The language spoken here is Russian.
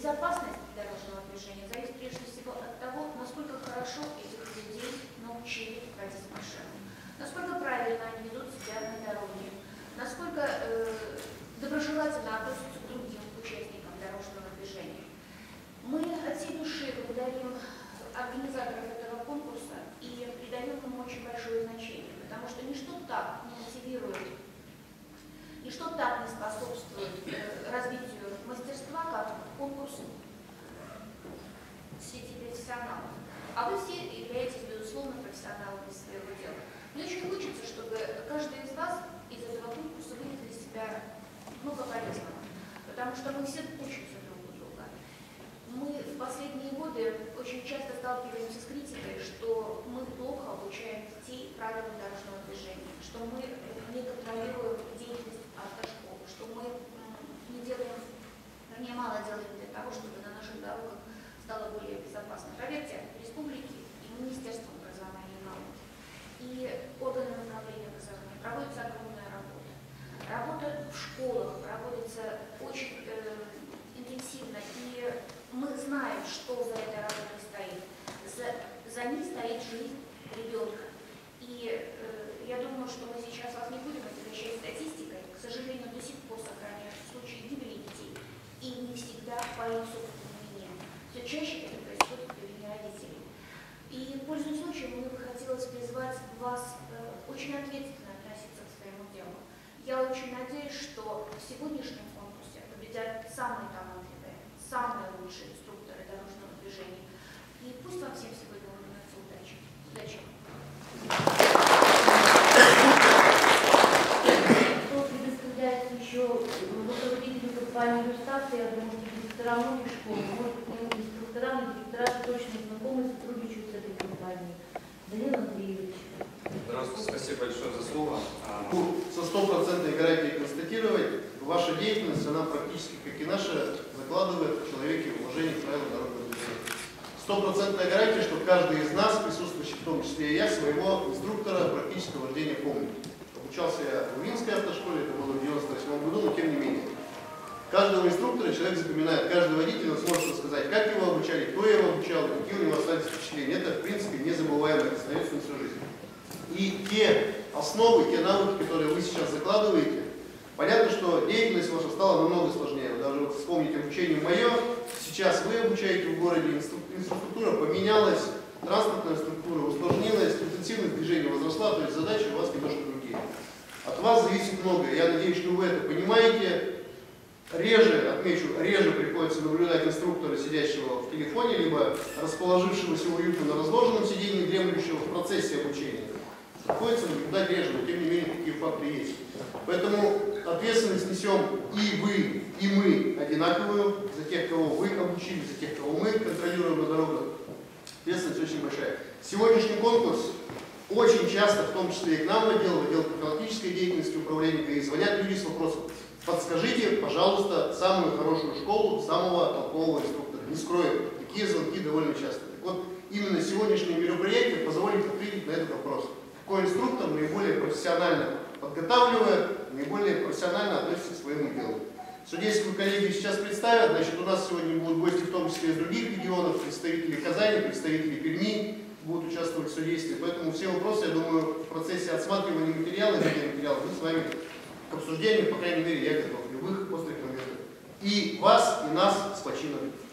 безопасность дорожного движения зависит прежде всего от того, насколько хорошо этих людей научили водить машину, насколько правильно они ведут себя на дороге, насколько доброжелательно относятся к другим участникам дорожного движения. Мы от всей души благодарим организаторов этого конкурса и придаем ему очень большое значение, потому что ничто так не мотивирует, ничто так не способствует развитию мастерства, как конкурс среди профессионалов. А вы все являетесь, безусловно, профессионалами своего дела. Мне очень хочется, чтобы каждый из вас из этого конкурса вынес для себя много полезного, потому что мы все учимся друг у друга. Мы в последние годы очень часто сталкиваемся с критикой, что мы плохо обучаем детей правилам дорожного движения, что мы не контролируем деятельность автошкол, что мы не делаем, вернее, мало делаем для того, чтобы на наших дорогах стало более безопасно. Поверьте, республики и Министерство образования и науки, и органы направления образования проводится огромная работа. Работа в школах проводится очень интенсивно, и мы знаем, что за этой работой стоит. За ней стоит жизнь ребенка. И я думаю, что мы сейчас вас не будем отягощать статистикой. К сожалению, до сих пор сохраняются случаи гибели детей. И не всегда по их собственной вине. Все чаще это происходит по вине родителей. И, пользуясь случаем, мне бы хотелось призвать вас очень ответственно относиться к своему делу. Я очень надеюсь, что в сегодняшнем конкурсе победят самые талантливые, самые лучшие инструкторы дорожного движения. И пусть вам всем сегодня улыбнется удачи. Удачи! Кто предоставляется еще руководителю компании «Рустав», я думаю, что директорам многих школ, может быть, не инструкторам, но директора точно знакомы, сотрудничают с этой компанией. Данил Андреевич. Здравствуйте, спасибо большое за слово. Со стопроцентной гарантией констатировать, ваша деятельность, она практически, как и наша, закладывает в человеке уважение к правилам дорожного движения. Стопроцентная гарантия, что каждый из нас, присутствующий, в том числе и я, своего инструктора практического вождения помнит. Обучался я в Минской автошколе, это было в 1998 году, но тем не менее. Каждого инструктора человек запоминает, каждый водитель он сможет рассказать, как его обучали, кто его обучал, какие у него остались впечатления. Это, в принципе, незабываемо, это остается на всю жизнь. И те основы, те навыки, которые вы сейчас закладываете, понятно, что деятельность ваша стала намного сложнее. Вы даже вот вспомните обучение мое, сейчас вы обучаете в городе, инфраструктура поменялась, транспортная структура усложнилась, интенсивность движения возросла, то есть задачи у вас немножко другие. От вас зависит многое. Я надеюсь, что вы это понимаете. Реже, отмечу, реже приходится наблюдать инструктора, сидящего в телефоне, либо расположившегося уютно на разложенном сидении, дремлющего в процессе обучения. Приходится наблюдать реже, но тем не менее такие факты есть. Поэтому ответственность несем и вы, и мы одинаковую за тех, кого вы обучили, за тех, кого мы контролируем на дорогах. Ответственность очень большая. Сегодняшний конкурс очень часто, в том числе и к нам в отдел профилактической деятельности управления ГАИ, звонят люди с вопросом: подскажите, пожалуйста, самую хорошую школу самого толкового инструктора. Не скрою, такие звонки довольно часто. Так вот, именно сегодняшнее мероприятие позволит ответить на этот вопрос. Какой инструктор наиболее профессионально подготавливает, наиболее профессионально относится к своему делу. Судейскую коллегию сейчас представят, значит, у нас сегодня будут гости, в том числе из других регионов, представители Казани, представители Перми будут участвовать в судействе. Поэтому все вопросы, я думаю, в процессе отсматривания материала, мы с вами к обсуждению, по крайней мере, я готов. Любых острых моментов. И вас, и нас с почином.